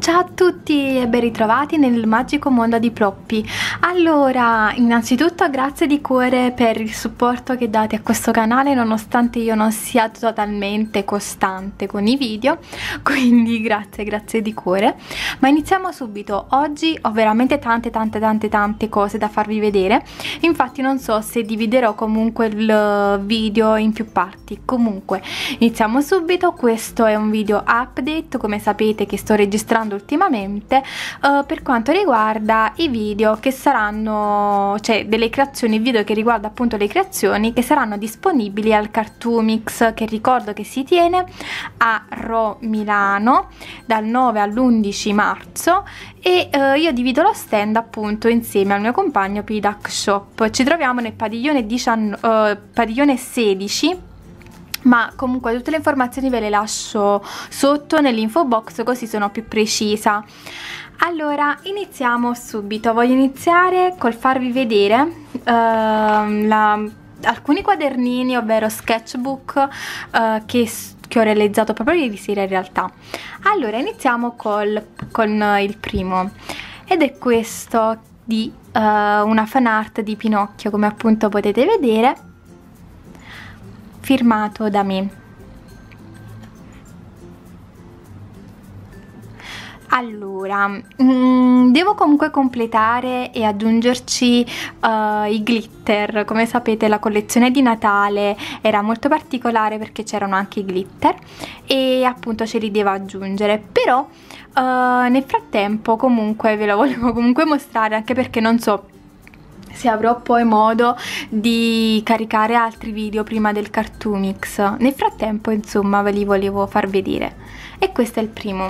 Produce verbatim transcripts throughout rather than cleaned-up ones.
Ciao a tutti e ben ritrovati nel magico mondo di Ploppy. Allora, innanzitutto grazie di cuore per il supporto che date a questo canale nonostante io non sia totalmente costante con i video, quindi grazie, grazie di cuore. Ma iniziamo subito. Oggi ho veramente tante tante tante tante cose da farvi vedere, infatti non so se dividerò comunque il video in più parti. Comunque iniziamo subito. Questo è un video update, come sapete, che sto registrando ultimamente uh, per quanto riguarda i video che saranno, cioè delle creazioni, video che riguarda appunto le creazioni che saranno disponibili al Cartoomix, che ricordo che si tiene a Rho Milano dal nove all'undici marzo, e uh, io divido lo stand appunto insieme al mio compagno P-Duck Shop. Ci troviamo nel padiglione, diciannove, uh, padiglione sedici, ma comunque tutte le informazioni ve le lascio sotto nell'info box, così sono più precisa. Allora iniziamo subito. Voglio iniziare col farvi vedere uh, la, alcuni quadernini, ovvero sketchbook uh, che, che ho realizzato proprio ieri sera in realtà. Allora iniziamo col, con il primo, ed è questo di uh, una fan art di Pinocchio, come appunto potete vedere, firmato da me. Allora, mh, devo comunque completare e aggiungerci uh, i glitter. Come sapete la collezione di Natale era molto particolare perché c'erano anche i glitter e appunto ce li devo aggiungere, però uh, nel frattempo comunque ve lo volevo comunque mostrare, anche perché non so se avrò poi modo di caricare altri video prima del Cartoomix. Nel frattempo insomma ve li volevo far vedere, e questo è il primo.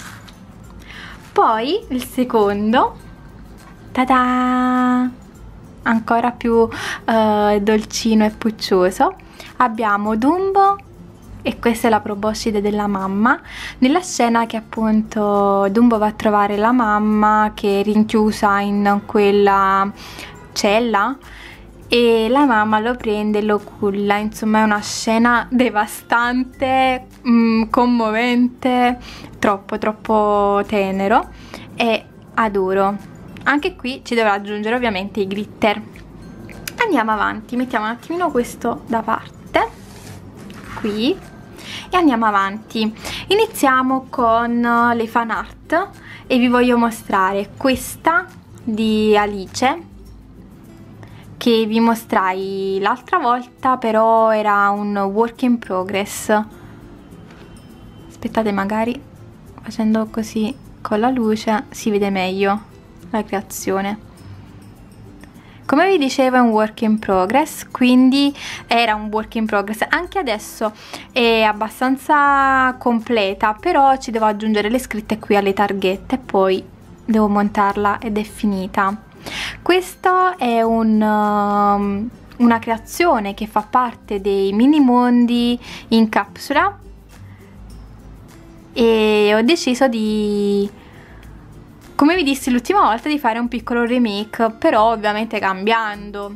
Poi il secondo, tada, ancora più uh, dolcino e puccioso, abbiamo Dumbo, e questa è la proboscide della mamma, nella scena che appunto Dumbo va a trovare la mamma che è rinchiusa in quella cella e la mamma lo prende e lo culla. Insomma è una scena devastante, mh, commovente, troppo troppo tenero, e adoro. Anche qui ci dovrà aggiungere ovviamente i glitter. Andiamo avanti, mettiamo un attimino questo da parte qui e andiamo avanti. Iniziamo con le fan art e vi voglio mostrare questa di Alice che vi mostrai l'altra volta, però era un work in progress. Aspettate, magari facendo così con la luce si vede meglio la creazione. Come vi dicevo è un work in progress, quindi era un work in progress. Anche adesso è abbastanza completa, però ci devo aggiungere le scritte qui alle targhette e poi devo montarla ed è finita. Questo è un, um, una creazione che fa parte dei mini mondi in capsula, e ho deciso di, come vi dissi l'ultima volta, di fare un piccolo remake, però ovviamente cambiando.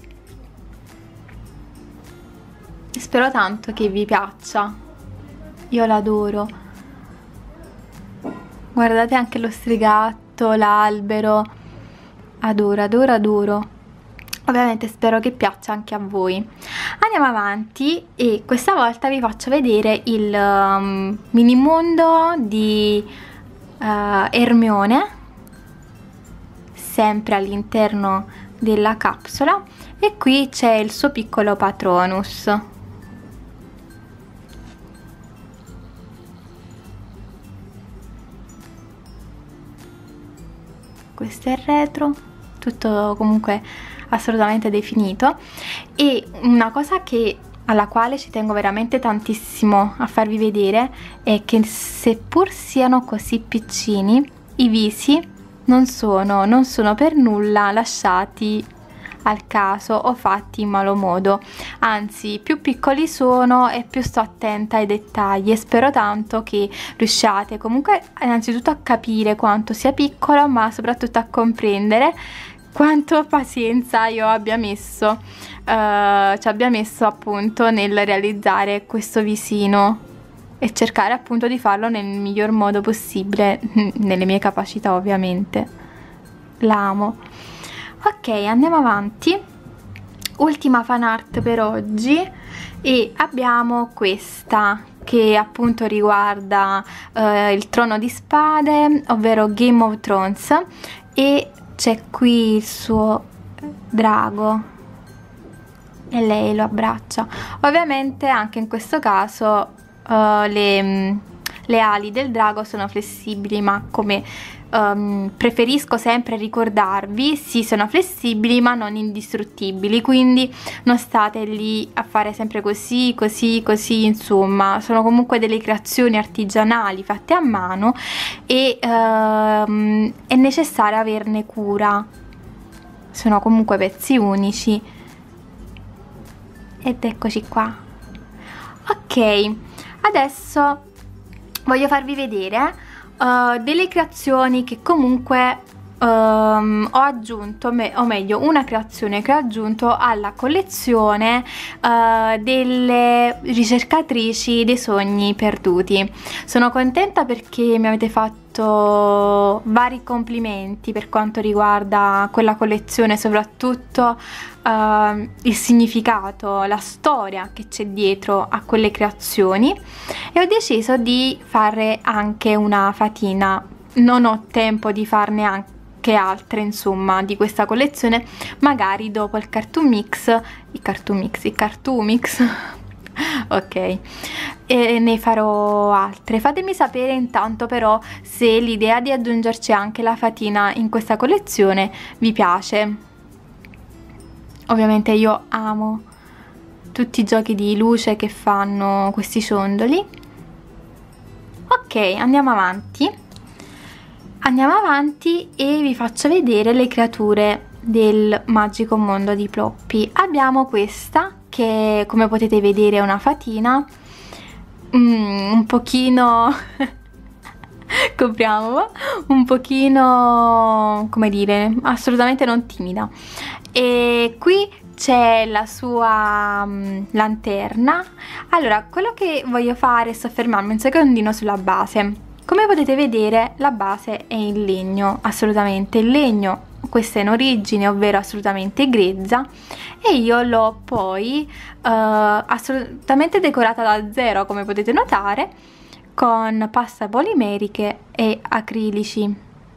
Spero tanto che vi piaccia, io l'adoro. Guardate anche lo strigatto, l'albero, adoro, adoro, adoro. Ovviamente spero che piaccia anche a voi. Andiamo avanti e questa volta vi faccio vedere il um, mini mondo di uh, Ermione, sempre all'interno della capsula, e qui c'è il suo piccolo Patronus. Questo è il retro, tutto comunque assolutamente definito. E una cosa che, alla quale ci tengo veramente tantissimo a farvi vedere, è che seppur siano così piccini, i visi non sono, non sono per nulla lasciati al caso o fatti in malo modo, anzi più piccoli sono e più sto attenta ai dettagli, e spero tanto che riusciate comunque innanzitutto a capire quanto sia piccolo, ma soprattutto a comprendere quanto pazienza io abbia messo, uh, ci abbia messo appunto nel realizzare questo visino e cercare appunto di farlo nel miglior modo possibile, nelle mie capacità ovviamente. L'amo. Ok, andiamo avanti. Ultima fan art per oggi, e abbiamo questa che appunto riguarda eh, il Trono di Spade, ovvero Game of Thrones, e c'è qui il suo drago e lei lo abbraccia. Ovviamente anche in questo caso uh, le, le ali del drago sono flessibili, ma come um, preferisco sempre ricordarvi, sì, sono flessibili ma non indistruttibili, quindi non state lì a fare sempre così, così, così, insomma, sono comunque delle creazioni artigianali fatte a mano e um, è necessario averne cura, sono comunque pezzi unici. Ed eccoci qua. Ok, adesso voglio farvi vedere uh, delle creazioni che comunque um, ho aggiunto, me o meglio una creazione che ho aggiunto alla collezione uh, delle ricercatrici dei sogni perduti. Sono contenta perché mi avete fatto vari complimenti per quanto riguarda quella collezione, soprattutto uh, il significato, la storia che c'è dietro a quelle creazioni, e ho deciso di fare anche una fatina. Non ho tempo di farne anche altre, insomma, di questa collezione, magari dopo il Cartoon Mix, il Cartoon Mix, il Cartoon Mix ok, e ne farò altre. Fatemi sapere intanto però se l'idea di aggiungerci anche la fatina in questa collezione vi piace. Ovviamente io amo tutti i giochi di luce che fanno questi ciondoli. Ok, andiamo avanti andiamo avanti e vi faccio vedere le creature del magico mondo di Ploppy. Abbiamo questa che, come potete vedere, è una fatina, mm, un pochino copriamo, un pochino, come dire, assolutamente non timida. E qui c'è la sua um, lanterna. Allora, quello che voglio fare è soffermarmi un secondino sulla base. Come potete vedere, la base è in legno, assolutamente in legno. Questa è in origine, ovvero assolutamente grezza, e io l'ho poi uh, assolutamente decorata da zero, come potete notare, con pasta polimeriche e acrilici,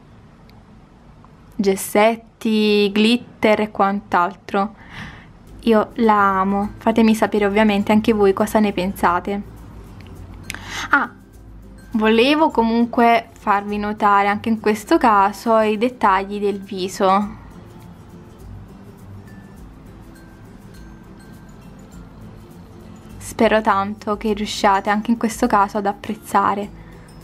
gessetti, glitter e quant'altro. Io la amo, fatemi sapere ovviamente anche voi cosa ne pensate. Ah, volevo comunque farvi notare anche in questo caso i dettagli del viso. Spero tanto che riusciate anche in questo caso ad apprezzare.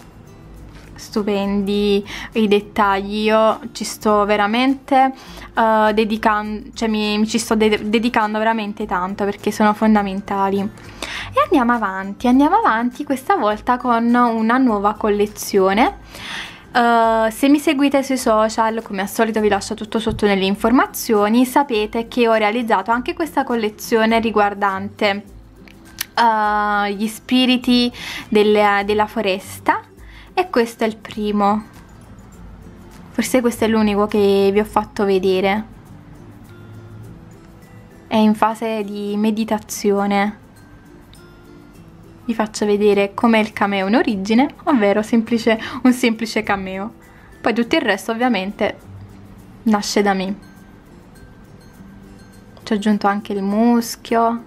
Stupendi i dettagli, io ci sto veramente uh, dedicando, cioè mi, mi ci sto de dedicando veramente tanto, perché sono fondamentali. E andiamo avanti, andiamo avanti questa volta con una nuova collezione. Uh, se mi seguite sui social, come al solito vi lascio tutto sotto nelle informazioni, sapete che ho realizzato anche questa collezione riguardante uh, gli spiriti delle, della foresta. E questo è il primo, forse questo è l'unico che vi ho fatto vedere, è in fase di meditazione. Vi faccio vedere com'è il cameo in origine, ovvero semplice, un semplice cameo. Poi tutto il resto ovviamente nasce da me. Ci ho aggiunto anche il muschio,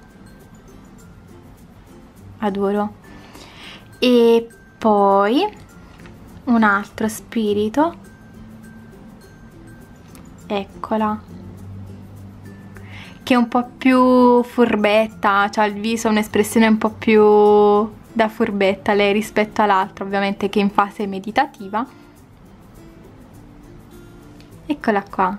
adoro. E poi un altro spirito, eccola, che è un po' più furbetta, cioè il viso ha un'espressione un po' più da furbetta lei rispetto all'altra, ovviamente, che è in fase meditativa. Eccola qua.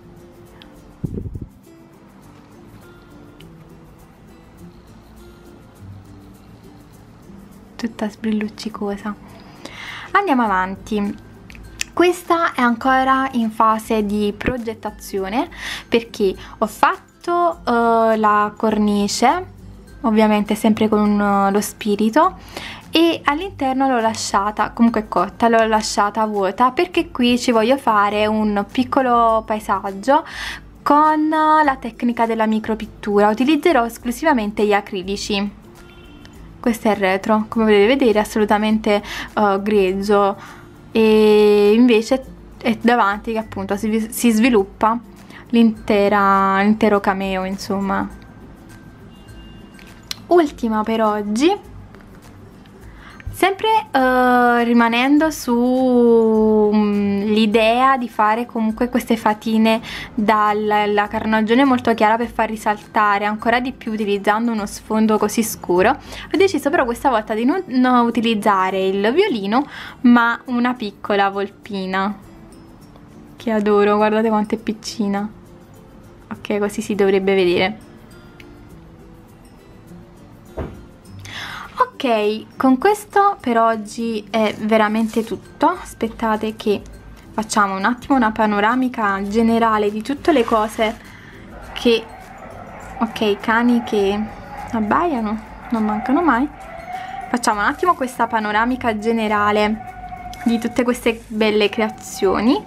Tutta sbrilluccicosa. Andiamo avanti. Questa è ancora in fase di progettazione, perché ho fatto uh, la cornice, ovviamente sempre con uh, lo spirito, e all'interno l'ho lasciata, comunque è cotta, l'ho lasciata vuota perché qui ci voglio fare un piccolo paesaggio con la tecnica della micropittura. Utilizzerò esclusivamente gli acrilici. Questo è il retro, come potete vedere, assolutamente uh, grezzo, e invece è davanti che appunto si, si sviluppa l'intero cameo, insomma. Ultima per oggi, sempre uh, rimanendo sull'idea um, di fare comunque queste fatine dalla carnagione molto chiara per far risaltare ancora di più utilizzando uno sfondo così scuro, ho deciso però questa volta di non, non utilizzare il violino ma una piccola volpina che adoro, guardate quanto è piccina. Ok, così si dovrebbe vedere. Ok, con questo per oggi è veramente tutto. Aspettate che facciamo un attimo una panoramica generale di tutte le cose che... Ok, i cani che abbaiano, non mancano mai. Facciamo un attimo questa panoramica generale di tutte queste belle creazioni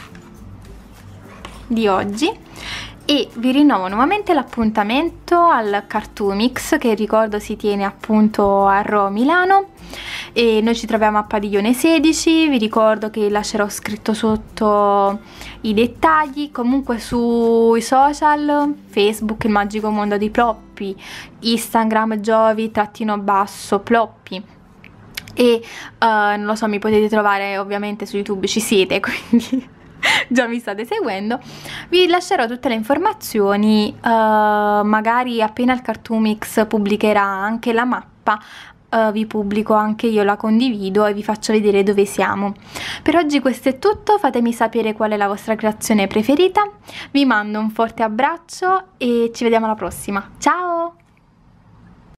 di oggi. E vi rinnovo nuovamente l'appuntamento al Cartoomix, che ricordo si tiene appunto a Rho Milano, e noi ci troviamo a Padiglione sedici. Vi ricordo che lascerò scritto sotto i dettagli. Comunque sui social, Facebook il magico mondo di Ploppy, Instagram Giovi trattino basso Ploppy, e uh, non lo so, mi potete trovare ovviamente su YouTube, ci siete, quindi già mi state seguendo. Vi lascerò tutte le informazioni, uh, magari appena il Cartoomix pubblicherà anche la mappa, uh, vi pubblico anche io, la condivido e vi faccio vedere dove siamo. Per oggi questo è tutto, fatemi sapere qual è la vostra creazione preferita, vi mando un forte abbraccio e ci vediamo alla prossima, ciao!